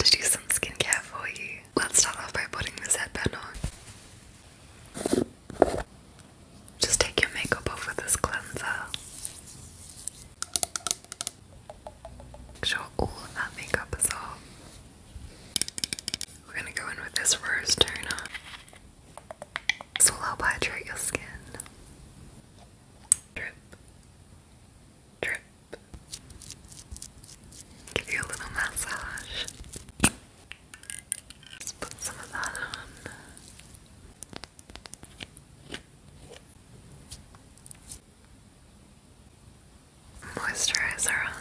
to do some skincare for you. Let's start off by putting this headband on. Just take your makeup off with this cleanser. Make sure all of that makeup is off. We're gonna go in with this rose toner. This will help hydrate your skin. Drip. Drip. Give you a little massage. Just put some of that on. Moisturizer on.